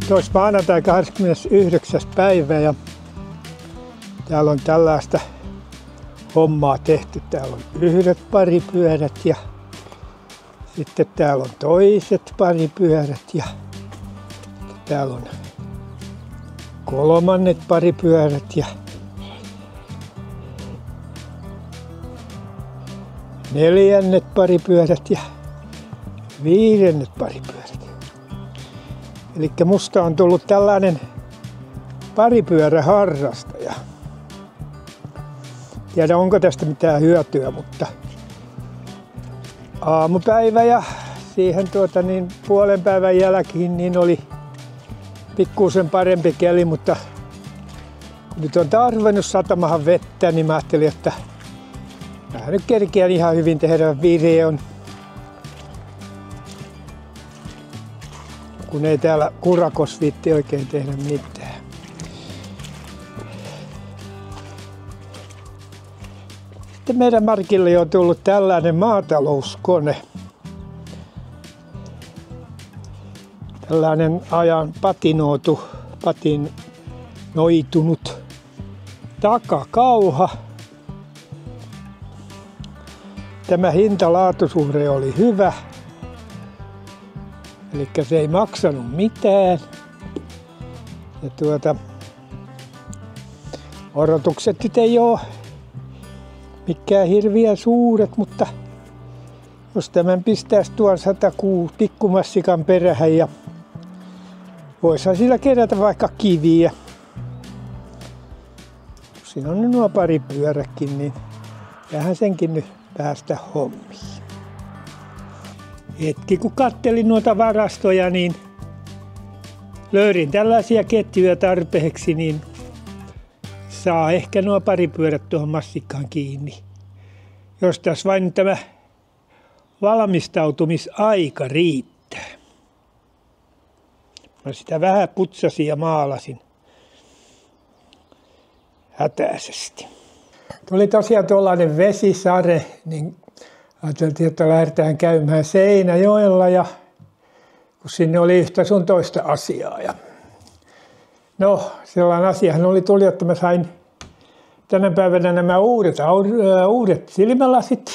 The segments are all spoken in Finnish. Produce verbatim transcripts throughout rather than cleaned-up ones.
Nyt olisi maanantai kahdeskymmenesyhdeksäs päivä ja täällä on tällaista hommaa tehty. Täällä on yhdet paripyörät ja sitten täällä on toiset paripyörät ja täällä on kolmannet paripyörät ja neljännet paripyörät ja viidennet paripyörät. Eli musta on tullut tällainen paripyöräharrastaja. Tiedä onko tästä mitään hyötyä, mutta aamupäivä ja siihen tuota niin puolen päivän jälkeen niin oli pikkuisen parempi keli, mutta kun nyt on tarvinnut satamahan vettä, niin mä ajattelin, että mä nyt kerkiän ihan hyvin tehdä videon. Kun ei täällä Kurakos viitti oikein tehdä mitään. Sitten meidän markille on tullut tällainen maatalouskone. Tällainen ajan patinoitu, patinoitunut takakauha. Tämä hinta-laatusuhde oli hyvä. Eli se ei maksanut mitään. Ja tuota, odotukset nyt ei ole mikään hirviä suuret, mutta jos tämän pistäisi tuon sata kuusi pikkumassikan perähän ja voisihan sillä kerätä vaikka kiviä. Siinä on nuo pari pyöräkin, niin vähän senkin nyt päästä hommiin. Hetki kun kattelin noita varastoja, niin löydin tällaisia ketjuja tarpeeksi, niin saa ehkä nuo paripyörät tuohon massikkaan kiinni. Jos tässä vain tämä valmistautumisaika riittää. Mä sitä vähän putsasin ja maalasin hätäisesti. Tuli tosiaan tuollainen vesisare, niin ajateltiin, että lähdetään käymään Seinäjoella ja kun sinne oli yhtä sun toista asiaa. Ja no, sellainen asiahan oli tuli, että mä sain tänä päivänä nämä uudet, uudet silmälasit.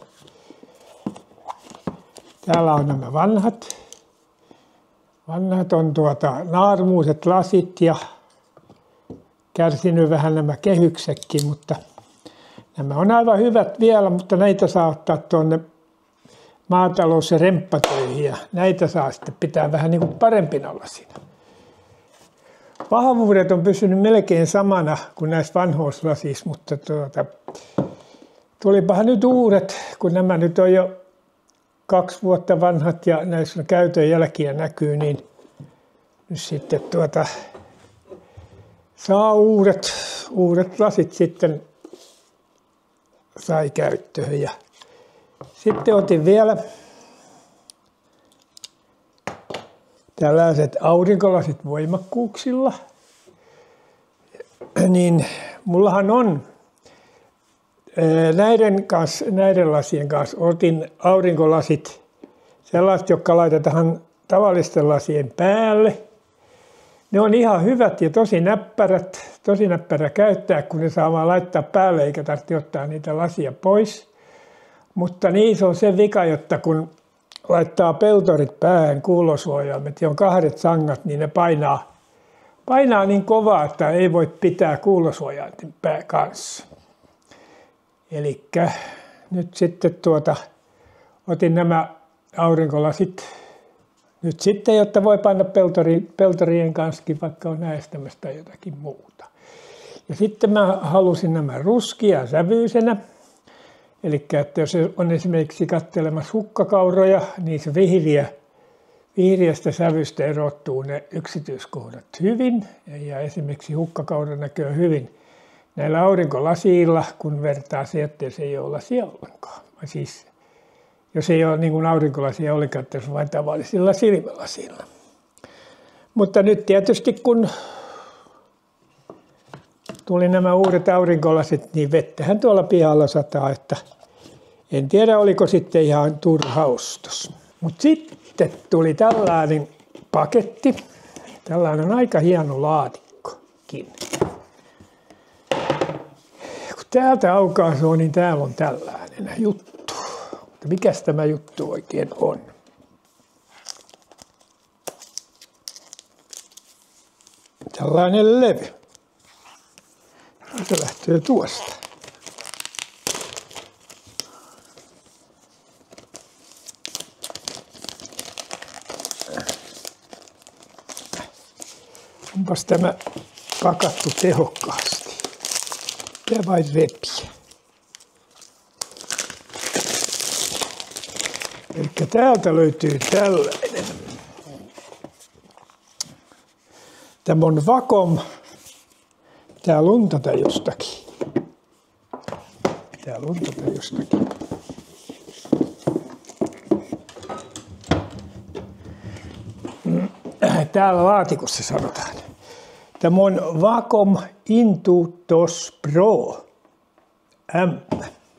Täällä on nämä vanhat. Vanhat on tuota naarmuiset lasit ja kärsinyt vähän nämä kehyksetkin, mutta nämä on aivan hyvät vielä, mutta näitä saa ottaa tuonne maatalous- ja remppatöihin ja näitä saa sitten pitää vähän niin kuin parempina lasina. Vahvuudet on pysynyt melkein samana kuin näissä vanhoissa lasissa, mutta tuota, tulipahan nyt uudet, kun nämä nyt on jo kaksi vuotta vanhat ja näissä käytön jälkiä näkyy, niin nyt sitten tuota, saa uudet, uudet lasit sitten sai käyttöön. Ja sitten otin vielä tällaiset aurinkolasit voimakkuuksilla. Niin mullahan on näiden, kanssa, näiden lasien kanssa otin aurinkolasit sellaiset, jotka laitetaan tavallisten lasien päälle. Ne on ihan hyvät ja tosi näppärät, tosi näppärä käyttää, kun ne saa vaan laittaa päälle eikä tarvitse ottaa niitä lasia pois. Mutta niissä on se vika, että kun laittaa peltorit päähän, kuulosuojaimet ja on kahdet sangat, niin ne painaa, painaa niin kovaa, että ei voi pitää kuulosuojainten pää kanssa. Elikkä nyt sitten tuota, otin nämä aurinkolasit nyt sitten, jotta voi panna peltori, peltorien kanssakin, vaikka on näistämässä tai jotakin muuta. Ja sitten mä halusin nämä ruskia sävyisenä. Eli että jos on esimerkiksi katselemassa hukkakauroja, niin se vihreä, vihreästä sävystä erottuu ne yksityiskohdat hyvin. Ja esimerkiksi hukkakaura näkyy hyvin näillä aurinkolasilla, kun vertaa se, että se ei ole lasia ollenkaan. Siis jos ei ole niin kuin aurinkolasia ollenkaan, että se on vain tavallisilla silmälasilla. Mutta nyt tietysti kun tuli nämä uudet aurinkolasit, niin vettähän tuolla pihalla sataa, että en tiedä oliko sitten ihan turha ostos. Mutta sitten tuli tällainen paketti. Tällainen aika hieno laatikkokin. Kun täältä aukaisee, niin täällä on tällainen juttu. Mutta mikäs tämä juttu oikein on? Tällainen levy. Se lähtee tuosta. Onpas tämä pakattu tehokkaasti. Pitää vain repiä. Eli täältä löytyy tällainen. Tämä on Wacom. Pitää luntata jostakin. Pitää luntata jostakin. Täällä laatikossa sanotaan. Tämä on Wacom Intuos Pro M.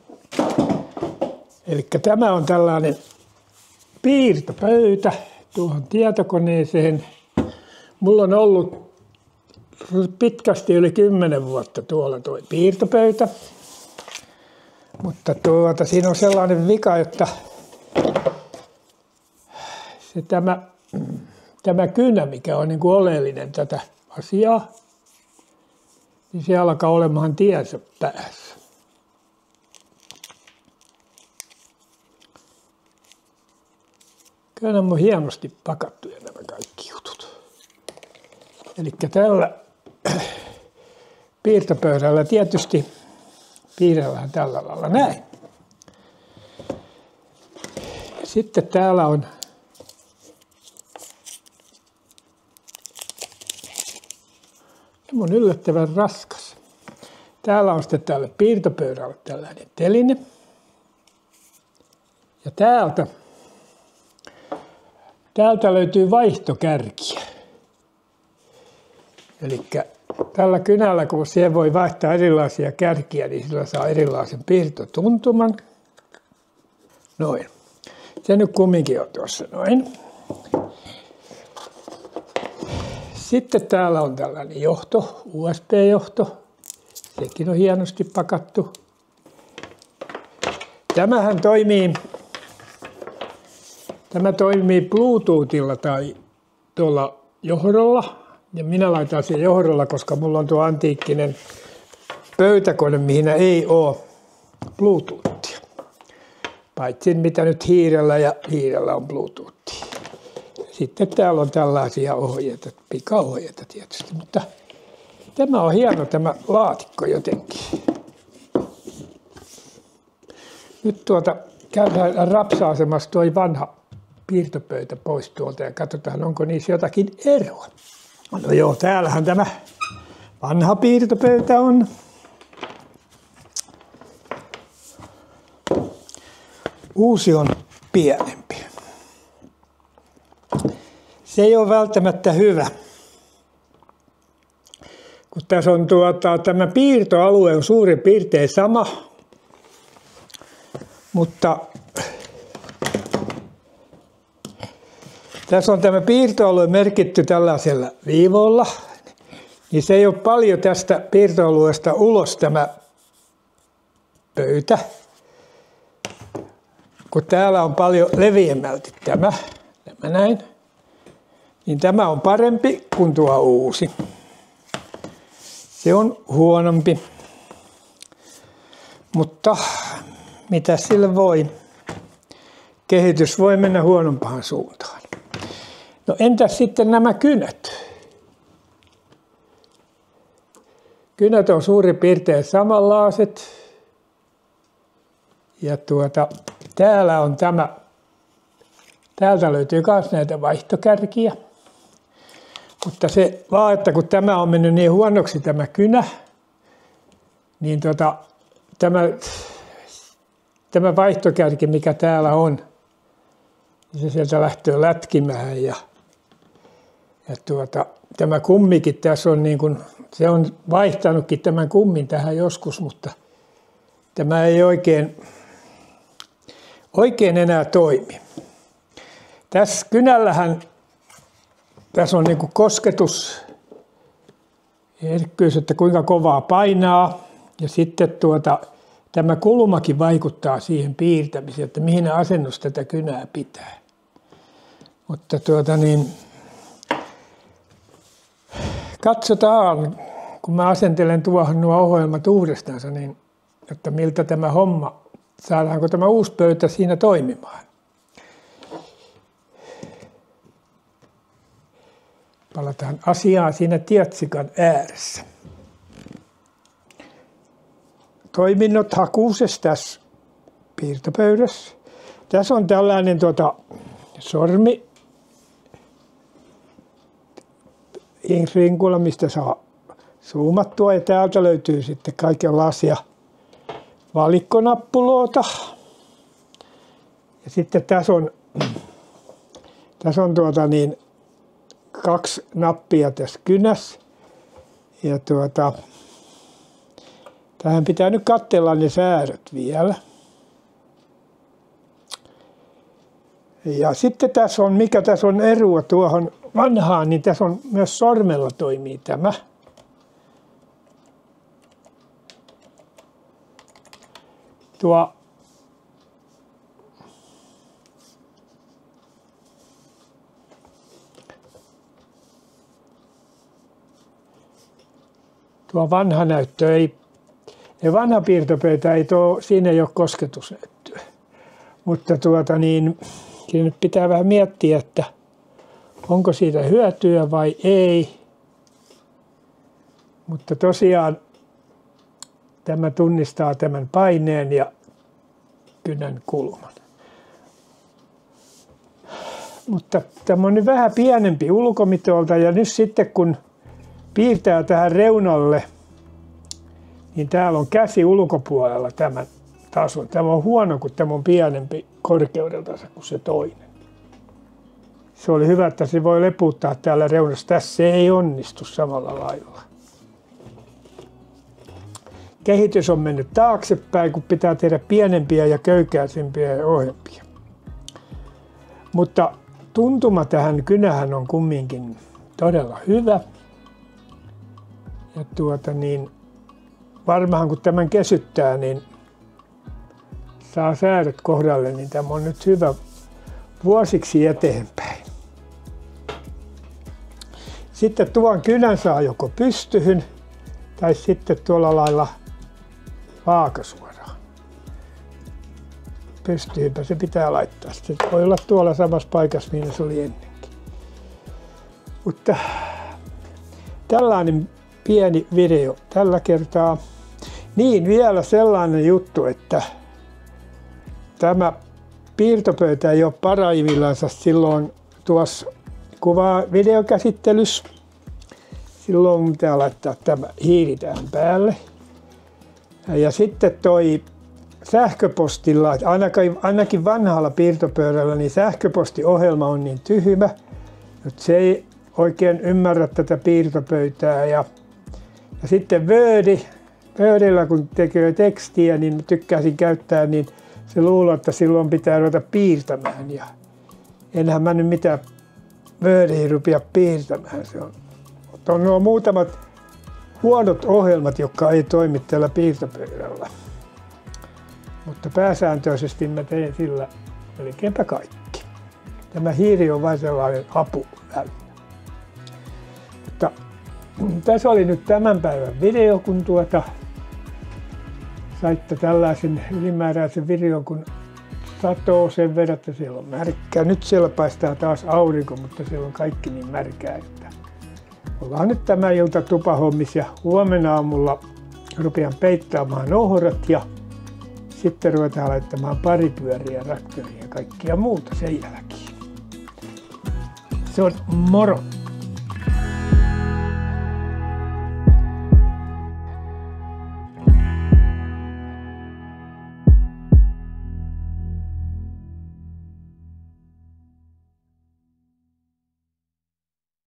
Eli tämä on tällainen piirtopöytä tuohon tietokoneeseen. Mulla on ollut pitkästi yli kymmenen vuotta tuolla tuo piirtopöytä. Mutta tuota, siinä on sellainen vika, että se tämä, tämä kynä, mikä on niin kuin oleellinen tätä asiaa, niin se alkaa olemaan tiensä päässä. Kyllä nämä on hienosti pakattuja nämä kaikki jutut. Eli tällä piirtopöydällä tietysti piirrellään tällä lailla näin. Sitten täällä on tämä on yllättävän raskas. Täällä on sitten tällä piirtopöydällä tällainen teline. Ja täältä, täältä löytyy vaihtokärkiä. Eli tällä kynällä, kun siihen voi vaihtaa erilaisia kärkiä, niin sillä saa erilaisen piirtotuntuman. Noin. Se nyt kumminkin on tuossa noin. Sitten täällä on tällainen johto, U S B-johto. Sekin on hienosti pakattu. Tämähän toimii, tämä toimii Bluetoothilla tai tuolla johdolla. Ja minä laitan sen johdolla, koska mulla on tuo antiikkinen pöytäkone, mihin ei ole Bluetoothia. Paitsi mitä nyt hiirellä ja hiirellä on Bluetoothia. Sitten täällä on tällaisia ohjeita, pikaohjeita tietysti, mutta tämä on hieno tämä laatikko jotenkin. Nyt tuota käydään rapsaasemassa tuo vanha piirtopöytä pois tuolta ja katsotaan, onko niissä jotakin eroa. No joo, täällähän tämä vanha piirtopöytä on. Uusi on pienempi. Se ei ole välttämättä hyvä. Kun tässä on tuota, tämä piirtoalue on suurin piirtein sama, mutta tässä on tämä piirtoalue merkitty tällaisella viivoilla, niin se ei ole paljon tästä piirtoalueesta ulos tämä pöytä, kun täällä on paljon leviämmälti tämä, tämä näin, niin tämä on parempi kuin tuo uusi. Se on huonompi, mutta mitä sille voi? Kehitys voi mennä huonompaan suuntaan. No entäs sitten nämä kynät? Kynät on suurin piirtein samanlaiset. Ja tuota, täällä on tämä, täältä löytyy myös näitä vaihtokärkiä. Mutta se vaan, että kun tämä on mennyt niin huonoksi tämä kynä, niin tuota, tämä, tämä vaihtokärki, mikä täällä on, niin se sieltä lähtee lätkimään ja Ja tuota, tämä kummikin tässä on niin kuin, se on vaihtanutkin tämän kummin tähän joskus, mutta tämä ei oikein, oikein enää toimi. Tässä kynällähän tässä on niin kuin kosketus, herkkyys, että kuinka kovaa painaa, ja sitten tuota, tämä kulmakin vaikuttaa siihen piirtämiseen, että mihin asennus tätä kynää pitää. Mutta tuota niin, katsotaan, kun mä asentelen tuohon nuo ohjelmat uudestaansa, niin että miltä tämä homma, saadaanko tämä uusi pöytä siinä toimimaan. Palataan asiaan siinä tietsikan ääressä. Toiminnot hakuusessa tässä piirtopöydässä. Tässä on tällainen tuota, sormi rinkula, mistä saa zoomattua, ja täältä löytyy sitten kaikenlaisia valikkonappuloita. Ja sitten tässä on, tässä on tuota niin, kaksi nappia tässä kynässä. Ja tuota, tähän pitää nyt katsella ne säädöt vielä. Ja sitten tässä on, mikä tässä on eroa tuohon vanhaan, niin tässä on myös sormella toimii tämä. Tuo Tuo vanha näyttö ei, ja vanha piirtopöytä ei tuo, siinä ei ole kosketusnäyttöä. Mutta tuota niin, siinä nyt pitää vähän miettiä, että onko siitä hyötyä vai ei. Mutta tosiaan tämä tunnistaa tämän paineen ja kynän kulman. Mutta tämä on nyt vähän pienempi ulkomitolta, ja nyt sitten kun piirtää tähän reunalle, niin täällä on käsi ulkopuolella tämän tason. Tämä on huono, kun tämä on pienempi korkeudeltansa kuin se toinen. Se oli hyvä, että se voi leputtaa täällä reunassa. Tässä se ei onnistu samalla lailla. Kehitys on mennyt taaksepäin, kun pitää tehdä pienempiä ja köykäisempiä ohjelmia. Mutta tuntuma tähän kynähän on kumminkin todella hyvä. Ja tuota niin, varmaan kun tämän kesyttää, niin saa säädöt kohdalle, niin tämä on nyt hyvä vuosiksi eteenpäin. Sitten tuon kynän saa joko pystyhyn tai sitten tuolla lailla vaakasuoraan. Pystyhynpä se pitää laittaa. Se voi olla tuolla samassa paikassa, mihin se oli ennenkin. Mutta tällainen pieni video tällä kertaa. Niin, vielä sellainen juttu, että tämä piirtopöytä ei ole parhaimmillansa silloin tuossa kuva videokäsittelyssä. Silloin pitää laittaa tämä hiiri tähän päälle. Ja sitten toi sähköpostilla, ainakin, ainakin vanhalla piirtopöydällä, niin sähköpostiohjelma on niin tyhmä, että se ei oikein ymmärrä tätä piirtopöytää. Ja, ja sitten Word, Wordilla kun tekee tekstiä, niin tykkäisin käyttää, niin se luulee, että silloin pitää ruveta piirtämään. Ja enhän mä nyt mitään Wordiin rupea piirtämään. Se on, on nuo muutamat huonot ohjelmat, jotka ei toimi tällä piirtopöydällä. Mutta pääsääntöisesti mä teen sillä melkeinpä kaikki. Tämä hiiri on vain sellainen apuväline. Mutta tässä oli nyt tämän päivän video, kun tuota saitte tällaisen ylimääräisen videon, kun satoo sen verran, että siellä on märkää. Nyt siellä paistaa taas aurinko, mutta siellä on kaikki niin märkää, että ollaan nyt tämä ilta tupahommissa ja huomenna aamulla rupean peittaamaan ohrat ja sitten ruvetaan laittamaan paripyöriä, traktoria ja kaikkia muuta sen jälkeen. Se on moro!